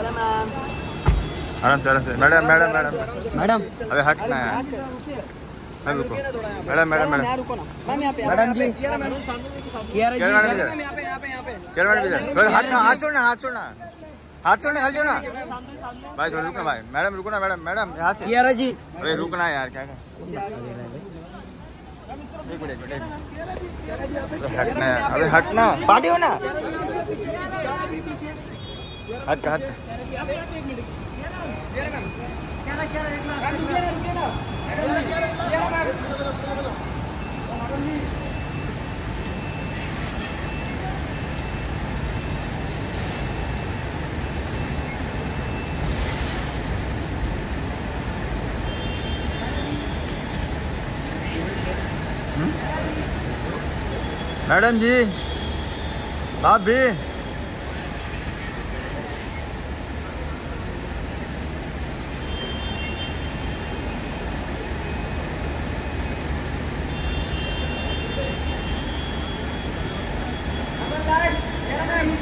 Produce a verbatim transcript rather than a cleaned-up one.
आराम से आराम से। मैडम मैडम मैडम मैडम अबे हटना है मैम, रुको madam madam madam madam ji Kiara madam इधर, कियारा मैडम इधर। हाथ हाथ छोड़ना, हाथ छोड़ना, हाथ छोड़ना, हल ना भाई, थोड़ा रुकना भाई। मैडम रुको ना मैडम, मैडम यहाँ से। कियारा जी अबे रुकना यार, क्या कर एक मिनट एक मिनट हटना है, अबे हटना, पार्टी हो ना, हट हट। मैडम जी, आप भी Kiara,